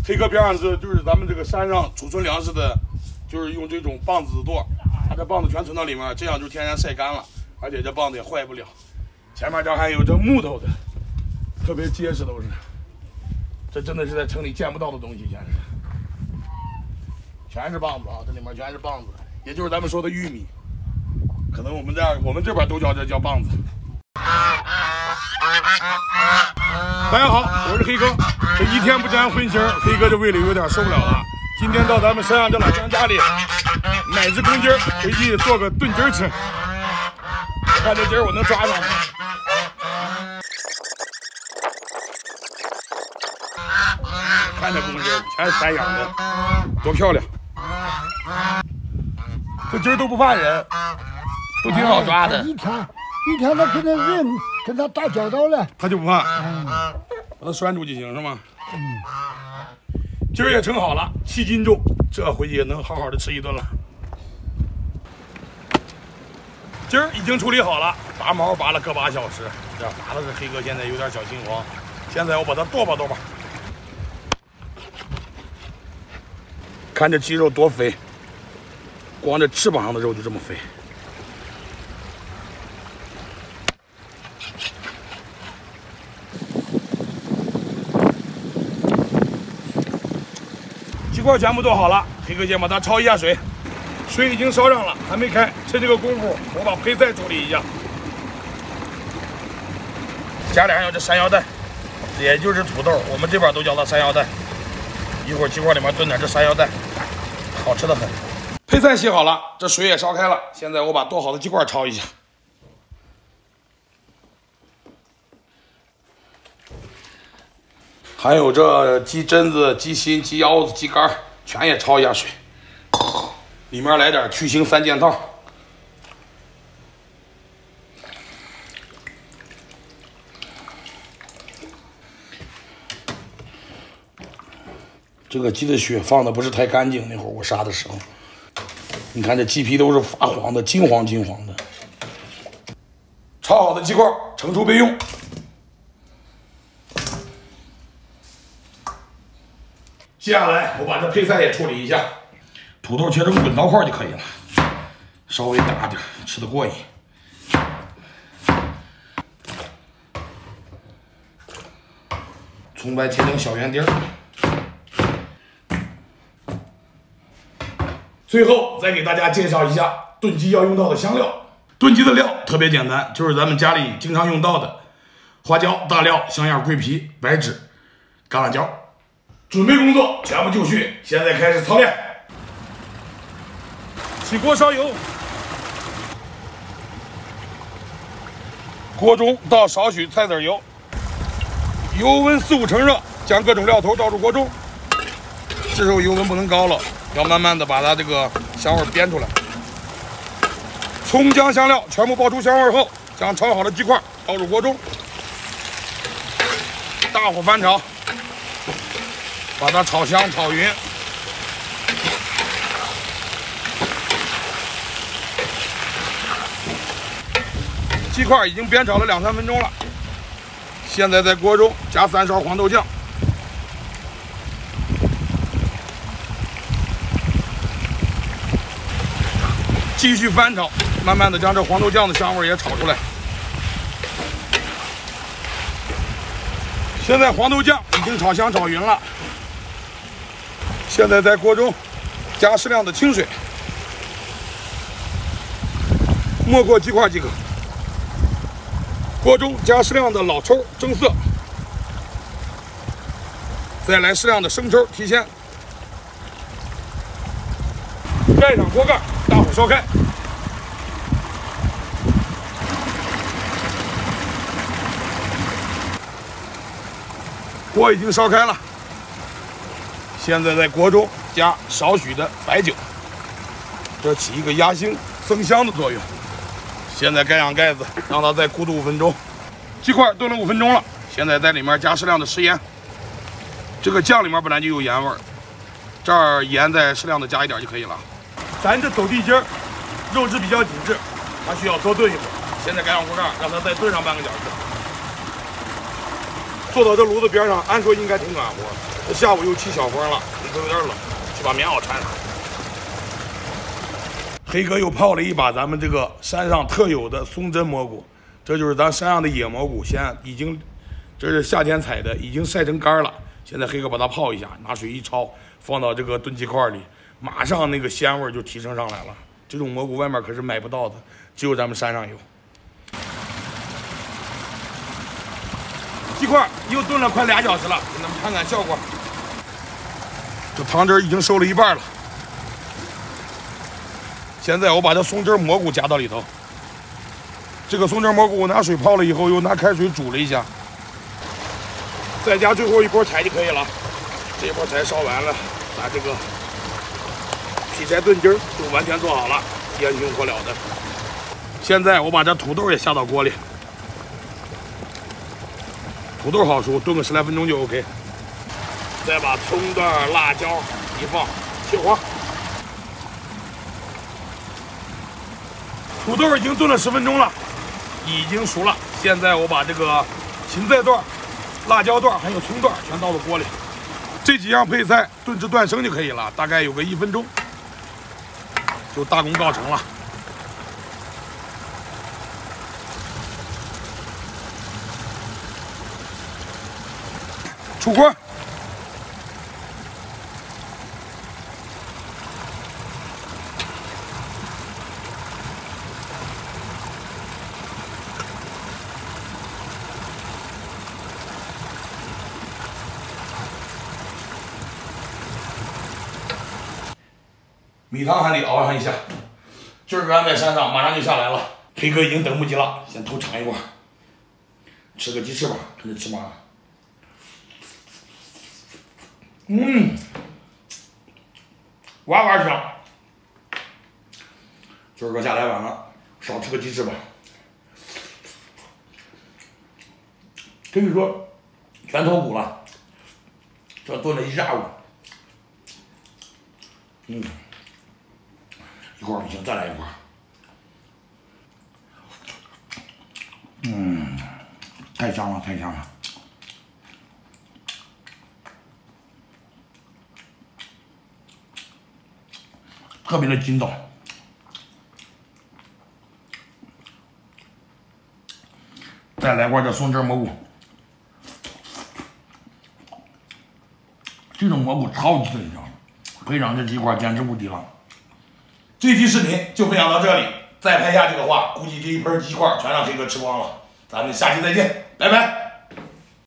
黑哥边上就是咱们这个山上储存粮食的，就是用这种棒子垛，把这棒子全存到里面，这样就天然晒干了，而且这棒子也坏不了。前面这还有这木头的，特别结实都是。这真的是在城里见不到的东西，全是棒子啊！这里面全是棒子，也就是咱们说的玉米，可能我们这边都叫这叫棒子。大家好，我是黑哥。这一天不沾荤腥，黑哥这胃里有点受不了了。今天到咱们山上这老乡家里买只公鸡儿，回去做个炖鸡儿吃。我看这鸡儿我能抓上吗？看这公鸡儿，全是散养的，多漂亮！这鸡儿都不怕人，都挺好抓的。 一天他跟那人跟他打交道了， 他就不怕，把它拴住就行是吗？今儿也盛好了，7斤重，这回去也能好好的吃一顿了。今儿已经处理好了，拔毛拔了个8小时，这拔的是黑哥现在有点小心慌。现在我把它剁吧，看这鸡肉多肥，光这翅膀上的肉就这么肥。鸡块全部剁好了，黑哥先把它焯一下水，水已经烧上了，还没开。趁这个功夫，我把配菜处理一下。家里还有这山药蛋，也就是土豆，我们这边都叫它山药蛋。一会儿鸡块里面炖点这山药蛋，好吃的很。配菜洗好了，这水也烧开了，现在我把剁好的鸡块焯一下。还有这鸡胗子、鸡心、鸡腰子、鸡肝，全也焯一下水，里面来点去腥3件套。这个鸡的血放的不是太干净，那会儿我杀的时候，你看这鸡皮都是发黄的，金黄的。焯好的鸡块盛出备用。接下来我把这配菜也处理一下，土豆切成滚刀块就可以了，稍微大点，吃得过瘾。葱白切成小圆丁。最后再给大家介绍一下炖鸡要用到的香料。炖鸡的料特别简单，就是咱们家里经常用到的花椒、大料、香叶、桂皮、白芷、橄榄椒。准备工作全部就绪，现在开始操练。起锅烧油，锅中倒少许菜籽油，油温4、5成热，将各种料头倒入锅中。这时候油温不能高了，要慢慢的把它这个香味煸出来。葱姜香料全部爆出香味后，将炒好的鸡块倒入锅中，大火翻炒。把它炒香炒匀，鸡块已经煸炒了2、3分钟了。现在在锅中加3勺黄豆酱，继续翻炒，慢慢的将这黄豆酱的香味也炒出来。现在黄豆酱已经炒香炒匀了。现在在锅中加适量的清水，没过鸡块即可。锅中加适量的老抽蒸色，再来适量的生抽提鲜。盖上锅盖，大火烧开。锅已经烧开了。现在在锅中加少许的白酒，这起一个压腥增香的作用。现在盖上盖子，让它再咕嘟5分钟。鸡块炖了5分钟了，现在在里面加适量的食盐。这个酱里面本来就有盐味儿，这儿盐再适量的加一点就可以了。咱这走地鸡儿，肉质比较紧致，它需要多炖一会儿。现在盖上锅盖，让它再炖上半个小时。 坐到这炉子边上，按说应该挺暖和。这下午又起小风了，里头有点冷，去把棉袄穿上。黑哥又泡了一把咱们这个山上特有的松针蘑菇，这就是咱山上的野蘑菇，现在已经，这是夏天采的，已经晒成干了。现在黑哥把它泡一下，拿水一焯，放到这个炖鸡块里，马上那个鲜味就提升上来了。这种蘑菇外面可是买不到的，只有咱们山上有。鸡块又炖了快2小时了，给咱们看看效果。这汤汁已经收了一半了。现在我把这松汁蘑菇加到里头。这个松汁蘑菇我拿水泡了以后，又拿开水煮了一下，再加最后一波柴就可以了。这一波柴烧完了，把这个劈柴炖鸡儿就完全做好了，烟熏火燎的。现在我把这土豆也下到锅里，土豆好熟，炖个10来分钟就 OK。再把葱段、辣椒一放，切黄。土豆已经炖了10分钟了，已经熟了。现在我把这个芹菜段、辣椒段还有葱段全倒到锅里，这几样配菜炖至断生就可以了，大概有个1分钟，就大功告成了。出锅。米汤还得熬上一下，今儿个俺在山上，马上就下来了。黑哥已经等不及了，先偷尝一块，吃个鸡翅膀，跟着吃嘛。哇哇香。今儿个下来晚了，少吃个鸡翅膀。跟你说，全脱骨了，这炖了一下午。一块不行，再来一块。太香了，太香了。特别的筋道。再来块这松汁蘑菇，这种蘑菇超级的香，配上这鸡块简直无敌了。这期视频就分享到这里，再拍下这个话，估计这一盆鸡块全让黑哥吃光了。咱们下期再见，拜拜。